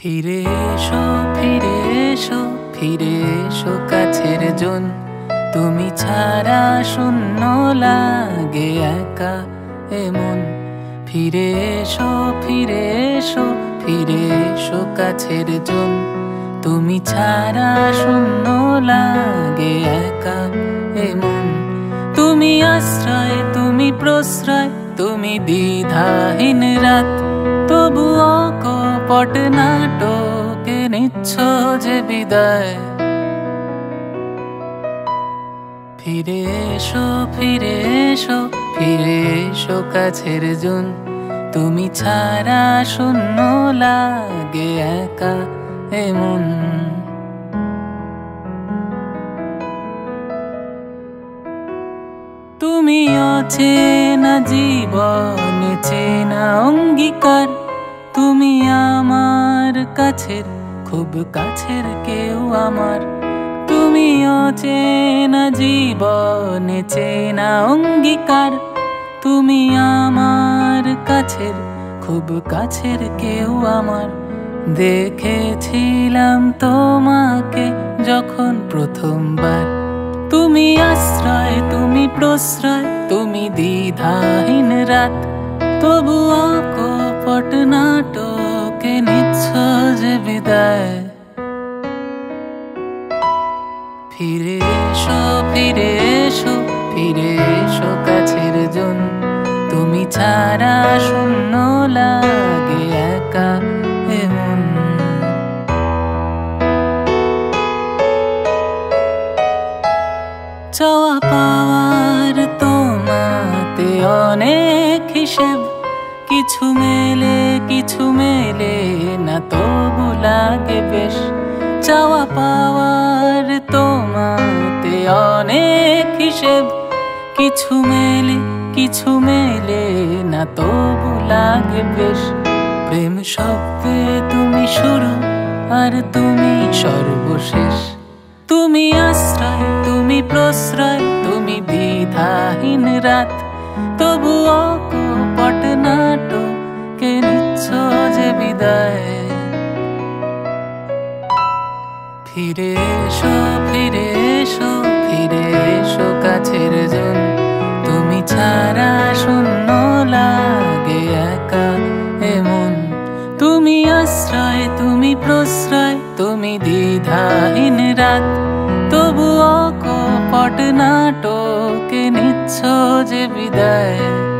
ফিরে এসো, ফিরে এসো, ফিরে এসো কাছের জন। তুমি ছাড়া শূন্য লাগে একা এমন। ফিরে এসো, ফিরে এসো, ফিরে এসো কাছের জন। তুমি ছাড়া শূন্য লাগে একা এমন। তুমি আশ্রয়, তুমি প্রশ্রয়, তুমি দ্বিধাহীন রাত। তবুও কপট নাটকে নিচ্ছ যে বিদায়। ফিরে এসো, ফিরে এসো, ফিরে এসো কাছের জন। তুমি ছাড়া শূন্য লাগে একা এমন। তুমি অচেনা জীবন, চেনা অঙ্গীকার। তুমি আমার কাছের, খুব কাছের কেউ আমার। তুমি অচেনা জীবন, চেনা অঙ্গীকার। তুমি আমার কাছের, খুব কাছের কেউ আমার। দেখেছিলাম তোমাকে যখন প্রথমবার। তুমি আশ্রয়, তুমি প্রশ্রয়, তুমি দ্বিধাহীন রাত। তবুও কপট নাটকে নিচ্ছ যে বিদায়। ফিরে এসো, ফিরে এসো, ফিরে এসো কাছের জন। তুমি ছাড়া শূন্য লাগে একা এমন। চাওয়া পাওয়ার তোমাতে অনেক হিসেব। কিছু মেলে, কিছু মেলে না, তবু লাগে বেশ। চাওয়া পাওয়ার তোমাতে অনেক হিসেব। কিছু মেলে, কিছু মেলে না, তবু লাগে বেশ। প্রেম শব্দে তুমি শুরু, আর তুমি সর্বশেষ। তুমি আশ্রয়, তুমি প্রশ্রয়, তুমি দ্বিধাহীন রাত। তবুও কপট নাটকে নিচ্ছ যে বিদায়। ফিরে এসো, ফিরে এসো, ফিরে এসো কাছের জন। তুমি ছাড়া শূন্য লাগে একা এমন। তুমি আশ্রয়, তুমি প্রশ্রয়, তুমি দ্বিধাহীন রাত। তবুও কপট নাটকে নিচ্ছ যে বিদায়।